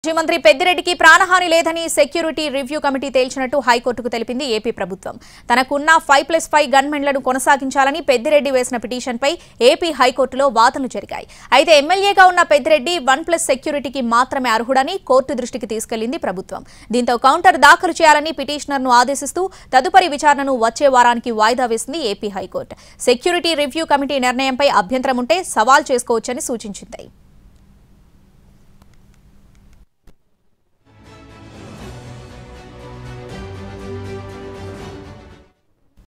మంత్రి పెద్దిరెడ్డికి ప్రాణహాని లేదని సెక్యూరిటీ రివ్యూ కమిటీ తేల్చినట్టు హైకోర్టుకు తెలిపింది ఏపీ ప్రభుత్వం. తనకున్న 5+5 గన్మెన్లను కొనసాగించాలని పెద్దిరెడ్డి వేసిన పిటిషన్పై ఏపీ హైకోర్టులో వాదనలు జరిగాయి. అయితే ఎమ్మెల్యేగా ఉన్న పెద్దిరెడ్డి 1+ సెక్యూరిటీకి మాత్రమే అర్హుడని కోర్టు దృష్టికి తీసుకెళ్లింది ప్రభుత్వం. దీంతో కౌంటర్ దాఖలు చేయాలని పిటిషనర్ను ఆదేశిస్తూ తదుపరి విచారణను వచ్చే వారానికి వాయిదా వేసింది AP high court. Security review committee నిర్ణయంపై అభ్యంతరం ఉంటే సవాల్ చేసుకోవచ్చని సూచించింది.